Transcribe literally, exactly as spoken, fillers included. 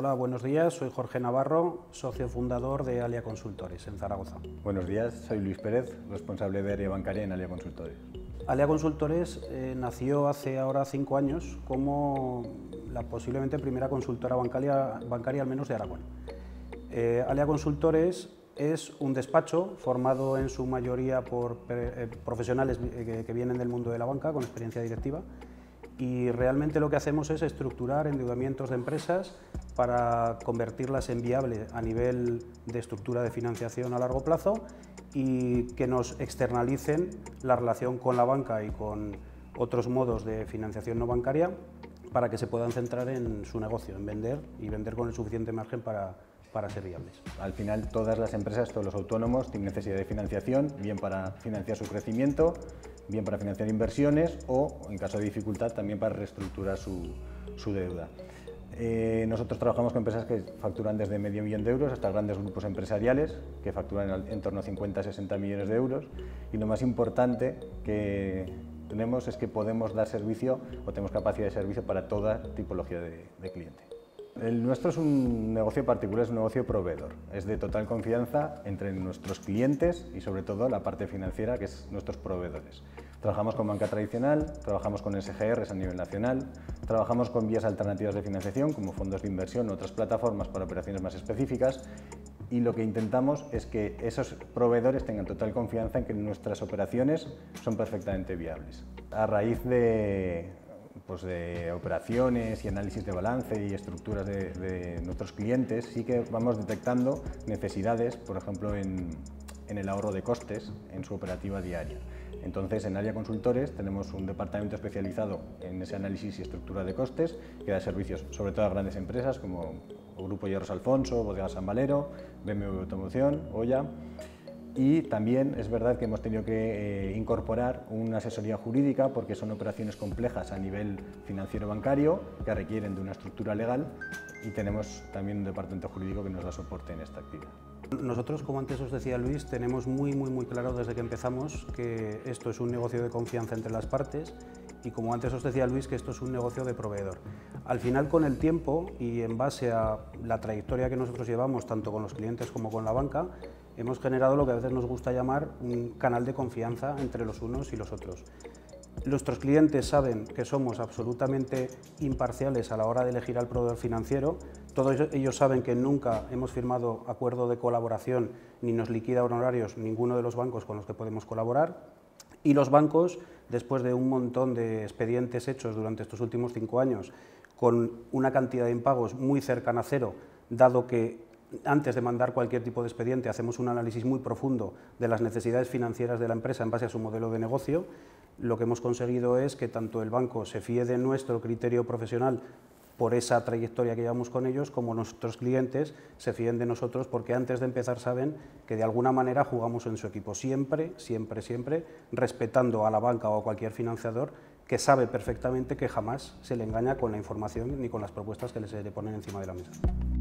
Hola, buenos días. Soy Jorge Navarro, socio fundador de Alia Consultores en Zaragoza. Buenos días, soy Luis Pérez, responsable de área bancaria en Alia Consultores. Alia Consultores eh, nació hace ahora cinco años como la posiblemente primera consultora bancaria, bancaria al menos de Aragón. Eh, Alia Consultores es un despacho formado en su mayoría por eh, profesionales que, que vienen del mundo de la banca con experiencia directiva, y realmente lo que hacemos es estructurar endeudamientos de empresas para convertirlas en viables a nivel de estructura de financiación a largo plazo y que nos externalicen la relación con la banca y con otros modos de financiación no bancaria para que se puedan centrar en su negocio, en vender y vender con el suficiente margen para, para ser viables. Al final, todas las empresas, todos los autónomos tienen necesidad de financiación, bien para financiar su crecimiento, bien para financiar inversiones o, en caso de dificultad, también para reestructurar su, su deuda. Eh, nosotros trabajamos con empresas que facturan desde medio millón de euros hasta grandes grupos empresariales que facturan en torno a cincuenta a sesenta millones de euros, y lo más importante que tenemos es que podemos dar servicio o tenemos capacidad de servicio para toda tipología de, de cliente. El nuestro es un negocio particular, es un negocio proveedor, es de total confianza entre nuestros clientes y sobre todo la parte financiera, que es nuestros proveedores. Trabajamos con banca tradicional, trabajamos con S G Rs a nivel nacional, trabajamos con vías alternativas de financiación como fondos de inversión u otras plataformas para operaciones más específicas, y lo que intentamos es que esos proveedores tengan total confianza en que nuestras operaciones son perfectamente viables. A raíz de Pues de operaciones y análisis de balance y estructuras de, de nuestros clientes, sí que vamos detectando necesidades, por ejemplo, en, en el ahorro de costes en su operativa diaria. Entonces, en Alia Consultores tenemos un departamento especializado en ese análisis y estructura de costes que da servicios sobre todo a grandes empresas como Grupo Hierros Alfonso, Bodegas San Valero, B M W Automoción, Oya. Y también es verdad que hemos tenido que eh, incorporar una asesoría jurídica porque son operaciones complejas a nivel financiero bancario que requieren de una estructura legal, y tenemos también un departamento jurídico que nos da soporte en esta actividad. Nosotros, como antes os decía Luis, tenemos muy, muy, muy claro desde que empezamos que esto es un negocio de confianza entre las partes y, como antes os decía Luis, que esto es un negocio de proveedor. Al final, con el tiempo y en base a la trayectoria que nosotros llevamos, tanto con los clientes como con la banca, hemos generado lo que a veces nos gusta llamar un canal de confianza entre los unos y los otros. Nuestros clientes saben que somos absolutamente imparciales a la hora de elegir al proveedor financiero. Todos ellos saben que nunca hemos firmado acuerdo de colaboración ni nos liquida honorarios ninguno de los bancos con los que podemos colaborar. Y los bancos, después de un montón de expedientes hechos durante estos últimos cinco años, con una cantidad de impagos muy cercana a cero, dado que antes de mandar cualquier tipo de expediente hacemos un análisis muy profundo de las necesidades financieras de la empresa en base a su modelo de negocio, lo que hemos conseguido es que tanto el banco se fíe de nuestro criterio profesional por esa trayectoria que llevamos con ellos, como nuestros clientes se fíen de nosotros porque antes de empezar saben que de alguna manera jugamos en su equipo, siempre, siempre, siempre respetando a la banca o a cualquier financiador que sabe perfectamente que jamás se le engaña con la información ni con las propuestas que se le ponen encima de la mesa.